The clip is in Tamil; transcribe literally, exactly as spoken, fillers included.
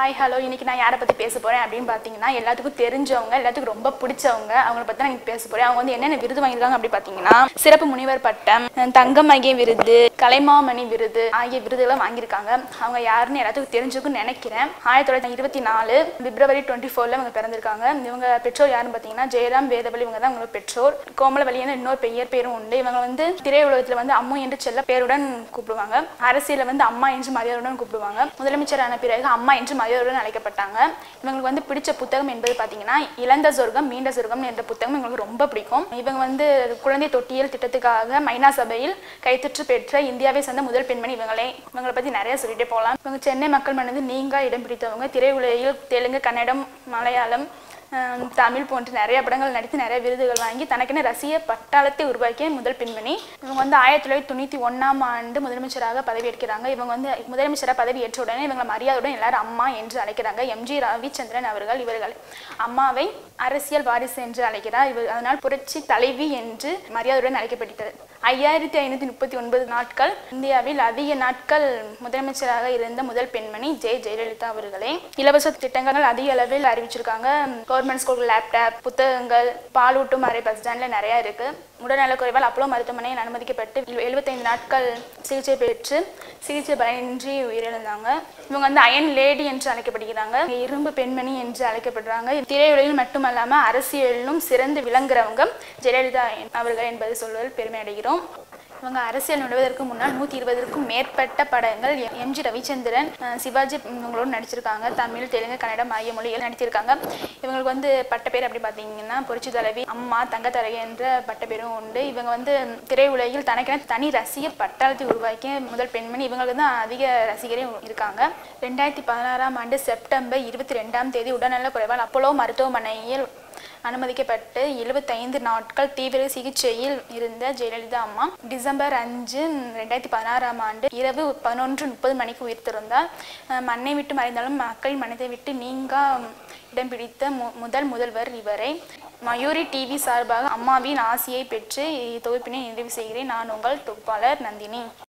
ஹாய் ஹலோ இன்னைக்கு நான் யாரை பற்றி பேச போகிறேன் அப்படின்னு பார்த்தீங்கன்னா எல்லாத்துக்கும் தெரிஞ்சவங்க எல்லாத்துக்கும் ரொம்ப பிடிச்சவங்க அவங்கள பற்றி நான் பேச போகிறேன். அவங்க வந்து என்னென்ன விருது வாங்கியிருக்காங்க அப்படி பார்த்தீங்கன்னா சிறப்பு முனிவர் பட்டம், தங்கமகை விருது, கலைமாமணி விருது ஆகிய விருதுகளை வாங்கியிருக்காங்க. அவங்க யாருன்னு எல்லாத்துக்கும் தெரிஞ்சுக்குன்னு நினைக்கிறேன். ஆயிரத்தி தொள்ளாயிரத்தி இருபத்தி நாலு பிப்ரவரி டுவெண்ட்டி ஃபோரில் இவங்க பிறந்திருக்காங்க. இவங்க பெற்றோர் யாருன்னு பார்த்தீங்கன்னா ஜெயராம் வேதவழி. இவங்க தான் அவங்களோட பெற்றோர். கோமலவழின்னு இன்னொரு பெயர் பேரும் உண்டு. இவங்க வந்து திரையுலகத்தில் வந்து அம்மு என்று செல்ல பேருடன் கூப்பிடுவாங்க. அரசியலில் வந்து அம்மா என்று மரியாதையுடன் கூப்பிடுவாங்க. முதலமைச்சரான பிறகு அம்மா என்று மரியாதையுடன் அழைக்கப்பட்டாங்க. இவங்களுக்கு வந்து பிடிச்ச புத்தகம் என்பது பார்த்தீங்கன்னா இழந்த சொர்க்கம் மீண்ட சொர்க்கம் என்ற புத்தகம் இவங்களுக்கு ரொம்ப பிடிக்கும். இவங்க வந்து குழந்தை தொட்டியல் திட்டத்துக்காக மைனா சபையில் கைத்தொற்று பெற்ற இந்தியாவை சேர்ந்த முதல் பெண்மணி இவங்களே. இவங்களை பற்றி நிறைய சொல்லிட்டே போகலாம். இவங்க சென்னை மக்கள் மனது நீங்கா இடம் பிடித்தவங்க. திரையுலகில் தெலுங்கு, கன்னடம், மலையாளம், தமிழ் போன்ற நிறைய படங்கள் நடித்து நிறைய விருதுகள் வாங்கி தனக்கென ரசிக பட்டாளத்தை உருவாக்கிய முதல் பெண்மணி. இவங்க வந்து ஆயிரத்தி தொள்ளாயிரத்தி தொண்ணூற்றி ஒன்றாம் ஆண்டு முதலமைச்சராக பதவியேற்கிறாங்க. இவங்க வந்து முதலமைச்சராக பதவி ஏற்ற உடனே இவங்களை மரியாதையுடன் எல்லாரும் அம்மா என்று அழைக்கிறாங்க. எம்ஜி ரவிச்சந்திரன் அவர்கள் இவர்கள் அம்மாவை அரசியல் வாரிசு என்று அழைக்கிறார். இவர் அதனால் புரட்சி தலைவி என்று மரியாதையுடன் அழைக்கப்பட்டது. ஐயாயிரத்தி ஐநூற்றி முப்பத்தி ஒன்பது நாட்கள் இந்தியாவில் அதிக நாட்கள் முதலமைச்சராக இருந்த முதல் பெண்மணி ஜெய ஜெயலலிதா அவர்களே. இலவச திட்டங்கள் அதிக அளவில் அறிவிச்சிருக்காங்க. கவர்மெண்ட் ஸ்கூல் லேப்டாப், புத்தகங்கள், பாலூட்டும் அறை பஸ் ஸ்டாண்டில் நிறையா இருக்குது. உடல்நலக்குறைவால் அப்போலோ மருத்துவமனையில் அனுமதிக்கப்பட்டு எழுபத்தைந்து நாட்கள் சிகிச்சை பெற்று சிகிச்சை பலனின்றி உயிரிழந்தாங்க. இவங்க வந்து அயன் லேடி என்று அழைக்கப்படுகிறாங்க. இரும்பு பெண்மணி என்று அழைக்கப்படுறாங்க. திரையுலகில் மட்டுமல்லாமல் அரசியலிலும் சிறந்து விளங்குறவங்க ஜெயலலிதா அவர்கள் என்பதை சொல்வதில் பெருமை அடைகிறோம். இவங்க அரசியல் நுழைவதற்கு முன்னால் நூற்றி இருபதற்கும் மேற்பட்ட படங்கள் எம்ஜி ரவிச்சந்திரன், சிவாஜி இவங்களோடு நடிச்சிருக்காங்க. தமிழ், தெலுங்கு, கன்னடம் ஆகிய மொழிகள் நடித்திருக்காங்க. இவங்களுக்கு வந்து பட்டப்பேர் அப்படி பார்த்தீங்கன்னா புரட்சி தலைவி, அம்மா, தங்கத்தரகை என்ற பட்டப்பேரும் உண்டு. இவங்க வந்து திரையுலகில் தனக்கென தனி ரசிக பட்டாளத்தை உருவாக்கிய முதல் பெண்மணி. இவங்களுக்கு தான் அதிக ரசிகரே இருக்காங்க. ரெண்டாயிரத்தி பதினாறாம் ஆண்டு செப்டம்பர் இருபத்தி ரெண்டாம் தேதி உடல்நல குறைவால் அப்போலோ மருத்துவமனையில் அனுமதிக்கப்பட்டு எழுபத்தைந்து நாட்கள் தீவிர சிகிச்சையில் இருந்த ஜெயலலிதா அம்மா டிசம்பர் அஞ்சு ரெண்டாயிரத்தி பதினாறாம் ஆண்டு இரவு பதினொன்று முப்பது மணிக்கு உயிர்த்திருந்தார். மண்ணை விட்டு மறைந்தாலும் மக்களின் மனதை விட்டு நீங்கா இடம் பிடித்த மு முதல் முதல்வர் இவரை. மயூரி டிவி சார்பாக அம்மாவின் ஆசியை பெற்று தொகுப்பினை நிறைவு செய்கிறேன். நான் உங்கள் தொகுப்பாளர் நந்தினி.